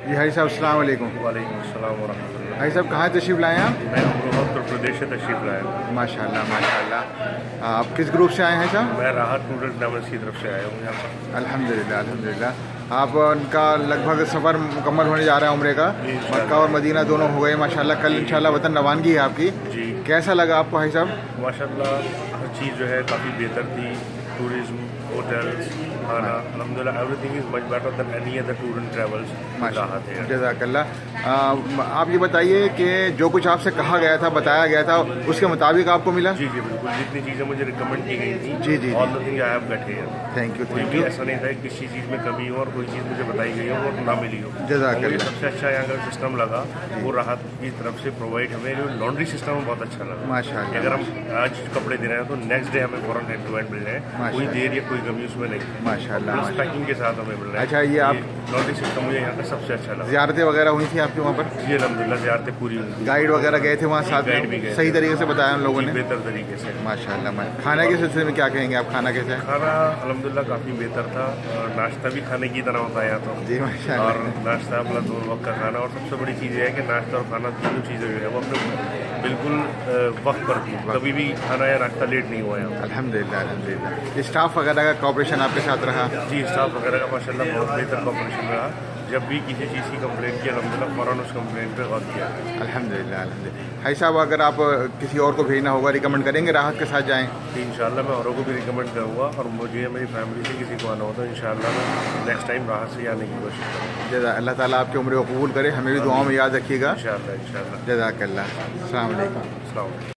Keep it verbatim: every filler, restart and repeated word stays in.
جی حاجی صاحب السلام علیکم۔ وعلیکم السلام ورحمۃ اللہ۔ حاجی صاحب کہاں تشریف لائے ہیں آپ؟ میں امروہہ اتر پردیش سے تشریف لایا ہوں۔ ماشاء اللہ ماشاء اللہ۔ آپ کس گروپ سے آئے ہیں صاحب؟ میں راحت ٹورز ٹریولس کی طرف سے آیا ہوں یہاں پر۔ الحمد للہ الحمد للہ۔ آپ ان کا لگ بھگ سفر مکمل ہونے جا رہا ہے عمرے کا، مکہ اور مدینہ دونوں ہو گئے ماشاء اللہ۔ کل انشاءاللہ وطن روانگی ہے آپ کی، جی کیسا لگا آپ کو حاجی صاحب؟ ماشاء اللہ ہر چیز جو ہے کافی بہتر تھی، ٹورزم، ہوٹلس، کھانا، الحمد للہ every thing is much better than any other tour and travels. راحت ہے۔ جزاک اللہ۔ آپ یہ بتائیے کہ جو کچھ آپ سے کہا گیا تھا، بتایا گیا تھا، اس کے مطابق آپ کو ملا؟ جی جی بالکل، جتنی چیزیں مجھے ریکمینڈ کی گئی تھیں جی جی all the thing I have get here. Thank you کوئی تھینک بھی یو۔ ایسا نہیں تھا کہ کسی چیز میں کمی ہو اور کوئی چیز مجھے بتائی گئی ہو اور نہ ملی ہو۔ جزاک مجھے اللہ۔ سب سے اچھا یہاں کا سسٹم لگا وہ راحت کی طرف سے پرووائڈ ہمیں لانڈری سسٹم بہت اچھا لگا ماشاء اللہ۔ اگر ہم آج کپڑے دے رہے ہیں تو نیکسٹ ڈے ہمیں فوراً ہینڈ ٹو ہینڈ مل رہے ہیں، کوئی دیر یا کوئی کمی اس میں نہیں، ماشاء اللہ پلس پیکنگ کے ساتھ ہمیں مل رہا ہے۔ اچھا یہ آپ لانڈری سسٹم مجھے یہاں کا سب سے اچھا لگا۔ زیارتیں وغیرہ ہوئی تھیں آپ کے وہاں پر؟ جی الحمد للہ زیارتیں پوری ہوئی تھیں۔ گائیڈ وغیرہ گئے تھے وہاں ساتھ گائیڈ بھی گئے، صحیح طریقے سے بتایا ان لوگوں نے؟ بہتر طریقے سے ماشاء اللہ۔ کھانے کے سلسلے میں کیا کہیں گے آپ؟ کھانا کیسا ہے؟ کھانا الحمد للہ کافی بہتر تھا، اور ناشتہ بھی کھانے کی طرح ہوتا ہے یہاں تو۔ جی ماشاء اور اللہ۔ ناشتہ اپنا دو وقت کا کھانا، اور سب سے بڑی چیز یہ ہے کہ ناشتہ اور کھانا تینوں چیزیں جو ہے وہ اپنے بالکل وقت پر تھی، کبھی بھی کھانا یا ناشتہ لیٹ نہیں ہوا یہاں۔ الحمد للہ الحمد للہ۔ اسٹاف وغیرہ کا کوآپریشن آپ کے ساتھ رہا؟ جی اسٹاف وغیرہ کا ماشاء اللہ بہت بہتر کوآپریشن رہا، جب بھی کسی چیز کی کمپلین کی الحمد للہ فوراً اس کمپلین پہ غور کیا۔ الحمد للہ الحمد للہ۔ بھائی صاحب اگر آپ کسی اور کو بھیجنا ہوگا ریکمنڈ کریں گے راحت کے ساتھ جائیں؟ ان شاء اللہ میں اوروں کو بھی ریکمینڈ کروں گا، اور مجھے میری فیملی سے کسی کو آنا ہو تو ان شاء اللہ میں نیکسٹ ٹائم راحت سے آنے کی کوشش کروں گا۔ جزاک اللہ تعالیٰ آپ کی عمر کو قبول کرے، ہمیں بھی دعاؤں میں یاد رکھیے گا۔ ان شاء اللہ ان شاء اللہ۔ جزاک اللہ۔ السلام علیکم۔ السلام علیکم۔